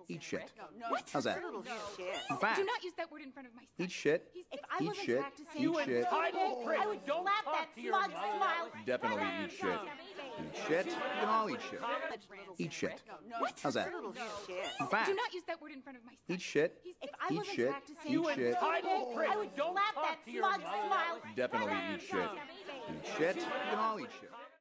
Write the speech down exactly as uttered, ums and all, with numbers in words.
Eat shit. What? How's that? Little shit. Fast. Do not use that word in front of my son. Eat shit. He's If six. I Eat wasn't shit. practicing, Eat shit. entitled prick. I would Don't slap talk that to your smug mother. smile. Definitely eat shit. Eat shit. You can all eat shit. Eat shit. What? How's that? Little shit. Fast. Do not use that word in front of my son. Eat shit. He's If six. I Eat wasn't shit. practicing, Eat shit. Entitled prick. I would Don't slap talk that to your smug mother. smile. Definitely eat shit. Eat shit. You can all eat shit.